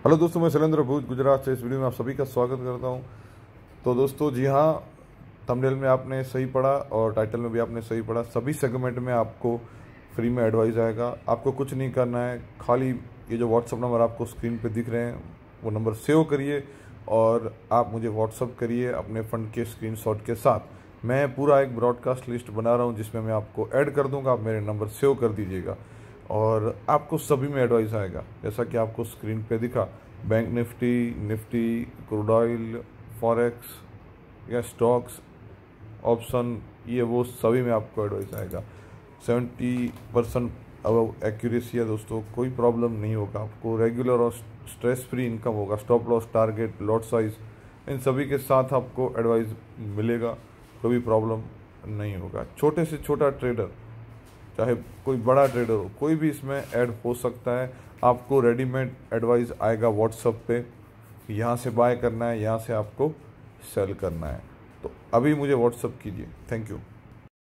Hello दोस्तों, मैं शैलेंद्र भूज गुजरात से इस वीडियो में आप सभी का स्वागत करता हूं। तो दोस्तों जी हाँ, थंबनेल में आपने सही पढ़ा और टाइटल में भी आपने सही पढ़ा। सभी सेगमेंट में आपको फ्री में एडवाइस आएगा। आपको कुछ नहीं करना है, खाली ये जो व्हाट्सअप नंबर आपको स्क्रीन पे दिख रहे हैं वो नंबर सेव करिए और आप मुझे व्हाट्सअप करिए अपने फंड के स्क्रीनशॉट के साथ। मैं पूरा एक ब्रॉडकास्ट लिस्ट बना रहा हूँ जिसमें मैं आपको ऐड कर दूँगा, आप मेरे नंबर सेव कर दीजिएगा और आपको सभी में एडवाइस आएगा। जैसा कि आपको स्क्रीन पे दिखा, bank nifty, crude oil, forex या स्टॉक्स, ऑप्शन, ये वो सभी में आपको एडवाइस आएगा। 70% अब एक्यूरेसी है दोस्तों, कोई प्रॉब्लम नहीं होगा आपको। रेगुलर और स्ट्रेस फ्री इनकम होगा। Stop loss, target, lot size, इन सभी के साथ आपको एडवाइस मिलेगा। कोई प्रॉब्लम नहीं होगा। छोटे से छोटा ट्रेडर, चाहे कोई बड़ा ट्रेडर हो, कोई भी इसमें ऐड हो सकता है। आपको रेडीमेड एडवाइस आएगा व्हाट्सएप पे, यहाँ से बाय करना है, यहाँ से आपको सेल करना है। तो अभी मुझे व्हाट्सएप कीजिए। Thank you.